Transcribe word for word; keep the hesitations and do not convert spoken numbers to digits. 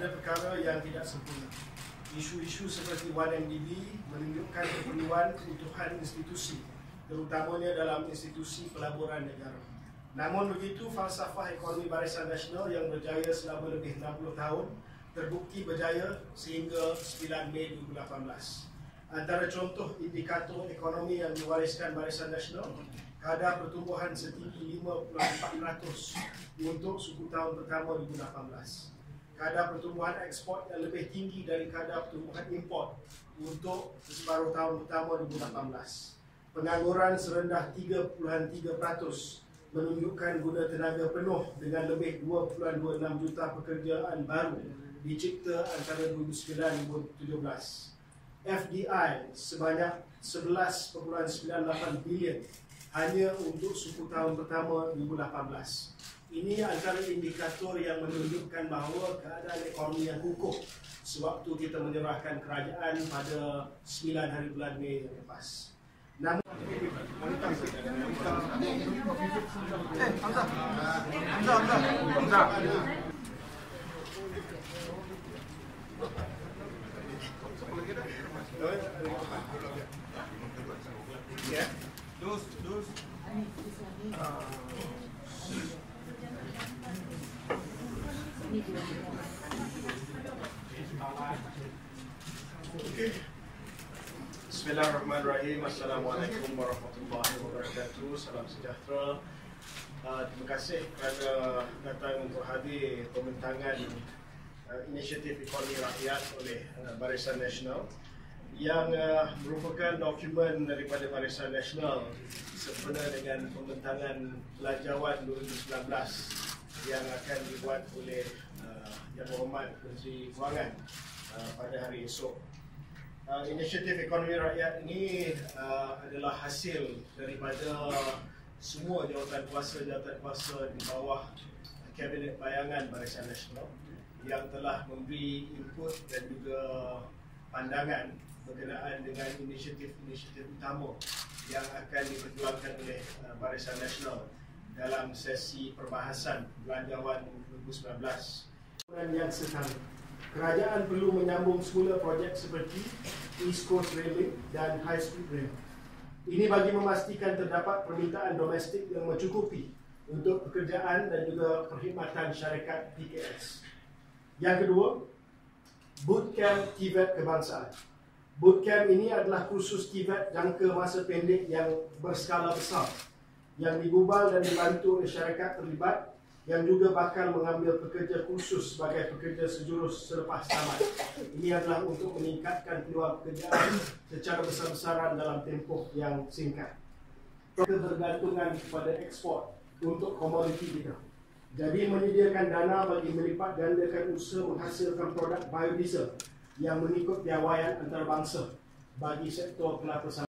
ada perkara yang tidak sempurna. Isu-isu seperti one M D B menunjukkan keperluan kebutuhan institusi, terutamanya dalam institusi pelaburan negara. Namun begitu, falsafah ekonomi Barisan Nasional yang berjaya selama lebih enam puluh tahun terbukti berjaya sehingga sembilan Mei dua ribu lapan belas. Antara contoh indikator ekonomi yang diwariskan Barisan Nasional, kadar pertumbuhan setinggi lima puluh empat peratus untuk suku tahun pertama dua ribu lapan belas. Kadar pertumbuhan ekspor yang lebih tinggi dari kadar pertumbuhan import untuk separuh tahun pertama dua ribu lapan belas. Pengangguran serendah tiga puluh tiga peratus menunjukkan guna tenaga penuh dengan lebih dua puluh dua puluh enam juta pekerjaan baru dicipta antara dua ribu sembilan hingga dua ribu tujuh belas. F D I sebanyak sebelas perpuluhan sembilan lapan bilion hanya untuk suku tahun pertama dua ribu lapan belas. Ini antara indikator yang menunjukkan bahawa keadaan ekonomi yang kukuh sewaktu kita menyerahkan kerajaan pada sembilan hari bulan Mei yang lepas. Namun Eh, Hamzah. Hamzah, Hamzah. Hamzah. Ya, Dus, dus. Okey. Bismillahirrahmanirrahim. Assalamualaikum warahmatullahi wabarakatuh. Salam sejahtera. Uh, terima kasih kerana datang untuk hadir pembentangan uh, inisiatif ekonomi rakyat oleh uh, Barisan Nasional yang uh, merupakan dokumen daripada Barisan Nasional sempena dengan pembentangan belanjawan dua ribu sembilan belas yang akan dibuat oleh uh, Yang Berhormat Menteri Kewangan uh, pada hari esok. Uh, inisiatif ekonomi rakyat ini uh, adalah hasil daripada semua jawatan kuasa-jawatan kuasa di bawah Kabinet Bayangan Barisan Nasional yang telah memberi input dan juga pandangan berkenaan dengan inisiatif-inisiatif utama yang akan diperjuangkan oleh uh, Barisan Nasional dalam sesi perbahasan belanjawan dua ribu sembilan belas. Yang setara, kerajaan perlu menyambung semula projek seperti East Coast Railway dan High Speed Rail. Ini bagi memastikan terdapat permintaan domestik yang mencukupi untuk pekerjaan dan juga perkhidmatan syarikat P K S. Yang kedua, Bootcamp T V E T Kebangsaan. Bootcamp ini adalah kursus T V E T jangka masa pendek yang berskala besar yang digubal dan dibantu oleh syarikat terlibat yang juga bakal mengambil pekerja kursus sebagai pekerja sejurus selepas tamat. Ini adalah untuk meningkatkan peluang pekerjaan secara besar-besaran dalam tempoh yang singkat. Kebergantungan kepada ekspor untuk komoditi kita. Jadi menyediakan dana bagi melipat gandakan usaha menghasilkan produk biodiesel yang mengikut piawaian antarabangsa bagi sektor kelapa sawit.